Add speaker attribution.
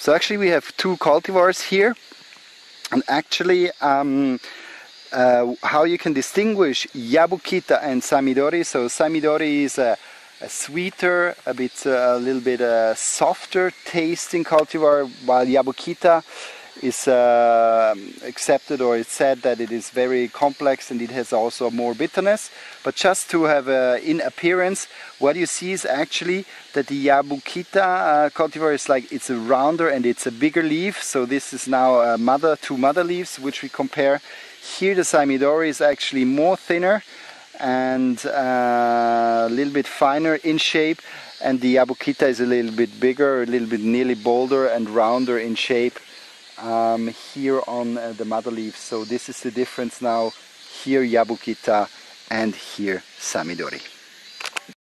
Speaker 1: So actually we have two cultivars here, and actually how you can distinguish Yabukita and Samidori. So Samidori is a sweeter, a little bit softer tasting cultivar, while Yabukita is accepted, or it's said that it is very complex and it has also more bitterness. But just to have in appearance, what you see is actually that the Yabukita cultivar is like, it's a rounder and it's a bigger leaf. So this is now two mother leaves which we compare. Here the Samidori is actually more thinner and a little bit finer in shape, and the Yabukita is a little bit bigger, a little bit nearly bolder and rounder in shape here on the mother leaf. So this is the difference now, here Yabukita and here Samidori.